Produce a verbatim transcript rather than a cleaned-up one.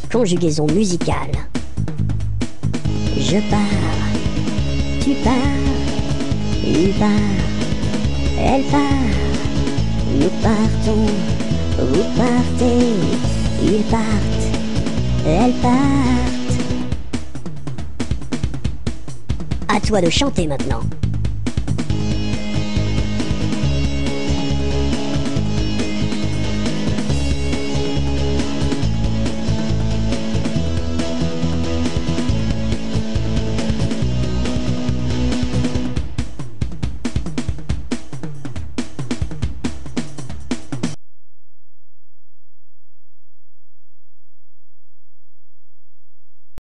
Conjugaison musicale. Je pars, tu pars, il part, elle part, nous partons, vous partez, ils partent, elles partent. À toi de chanter maintenant.